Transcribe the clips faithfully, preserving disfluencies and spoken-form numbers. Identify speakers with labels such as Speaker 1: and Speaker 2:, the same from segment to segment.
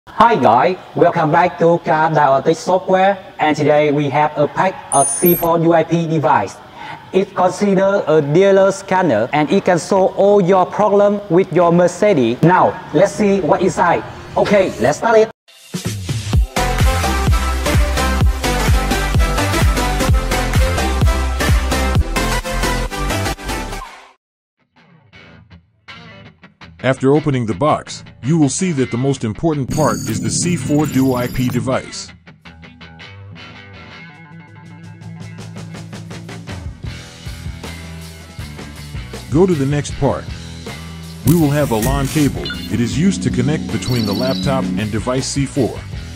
Speaker 1: Hi guys, welcome back to Car Diagnostic software, and today we have a pack of C four D O I P device. It's considered a dealer scanner and it can solve all your problems with your Mercedes. Now, let's see what inside. Okay, let's start it.
Speaker 2: After opening the box, you will see that the most important part is the C four D O I P device. Go to the next part. We will have a LAN cable. It is used to connect between the laptop and device C four.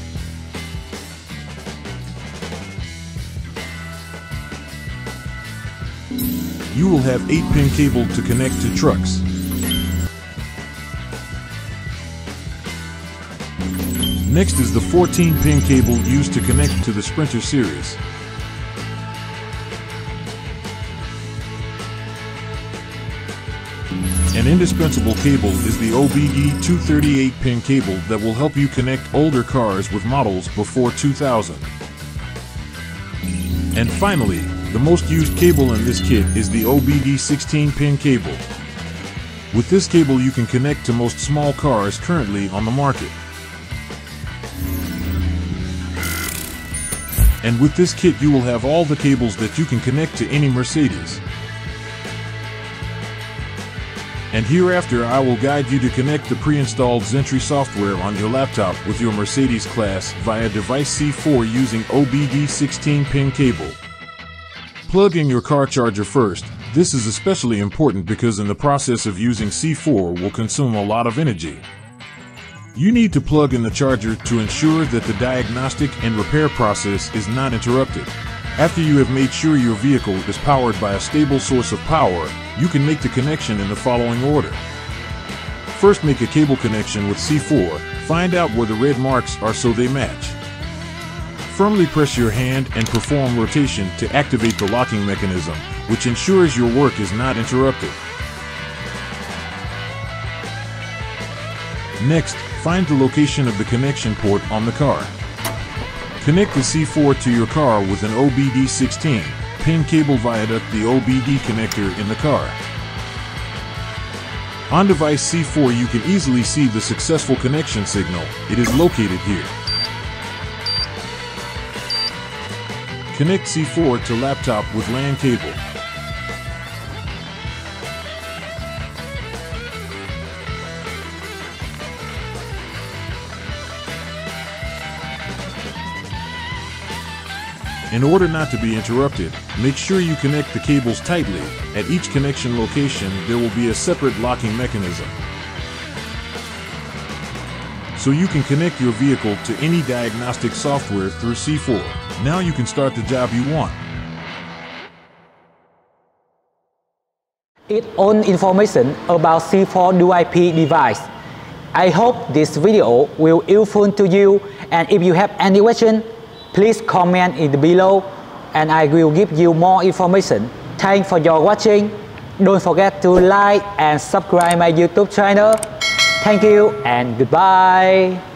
Speaker 2: You will have eight pin cable to connect to trucks. Next is the fourteen pin cable used to connect to the Sprinter series. An indispensable cable is the O B D two thirty-eight pin cable that will help you connect older cars with models before two thousand. And finally, the most used cable in this kit is the O B D sixteen pin cable. With this cable you can connect to most small cars currently on the market. And with this kit you will have all the cables that you can connect to any Mercedes. And hereafter I will guide you to connect the pre-installed Zentry software on your laptop with your Mercedes class via device C four using O B D sixteen pin cable. Plug in your car charger first. This is especially important because in the process of using C four will consume a lot of energy. You need to plug in the charger to ensure that the diagnostic and repair process is not interrupted. After you have made sure your vehicle is powered by a stable source of power, you can make the connection in the following order. First, make a cable connection with C four. Find out where the red marks are so they match. Firmly press your hand and perform rotation to activate the locking mechanism, which ensures your work is not interrupted. Next, find the location of the connection port on the car. Connect the C four to your car with an O B D sixteen pin cable via the O B D connector in the car. On device C four you can easily see the successful connection signal. It is located here. Connect C four to laptop with LAN cable. In order not to be interrupted, make sure you connect the cables tightly. At each connection location, there will be a separate locking mechanism. So you can connect your vehicle to any diagnostic software through C four. Now you can start the job you want.
Speaker 1: Its own information about C four D O I P device. I hope this video will be useful to you, and if you have any question, please comment it below and I will give you more information. Thanks for your watching. Don't forget to like and subscribe my YouTube channel. Thank you and goodbye.